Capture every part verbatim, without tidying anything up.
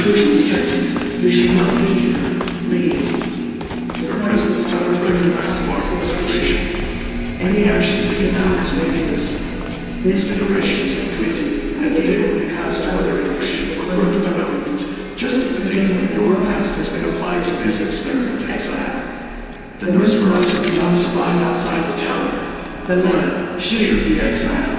intrusion detected. You should not be here. Leave. Your presence is not reflecting the rest of our full escalation. Any action taken now is meaningless. These iterations have completed, and the data will be passed to other iterations for further development, just as the data from your past has been applied to this experiment, Exile. The Nosferatu cannot survive outside the tower. Helena, shoot the Exile.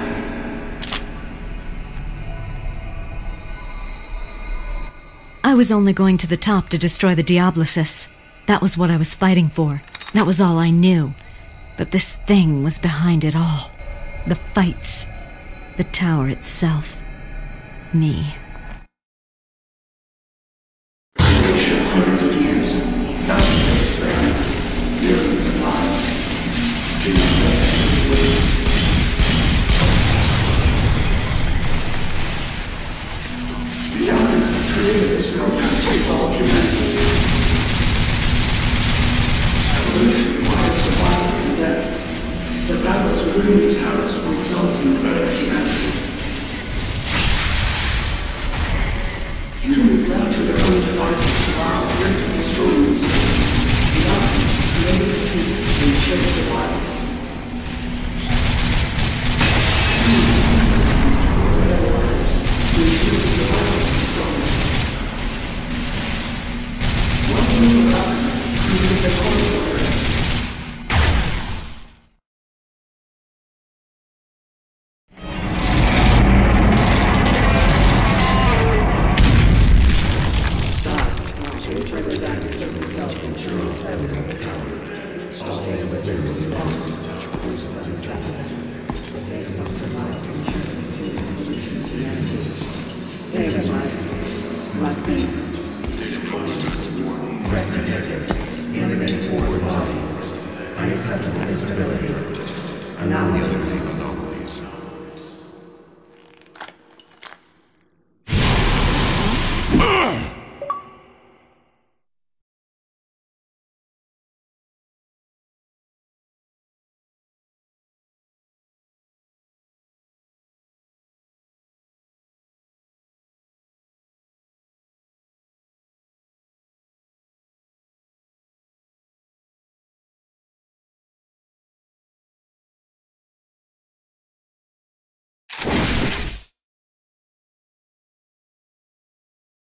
I was only going to the top to destroy the Diablosis. That was what I was fighting for. That was all I knew. But this thing was behind it all. The fights. The tower itself. Me. Creation of hundreds of years. Thousands of experiments. Millions of lives. Do you know that? The alchemists created this realm to take all of humanity. Evolution requires survival and death. The battles within these towers will result in the better humanity. Humans left to their own devices survive and destroy themselves. The alchemists created the secrets to shape survival. We should survive the strongest. One group of alchemists created the corridor. Unacceptable instability. Anomaly.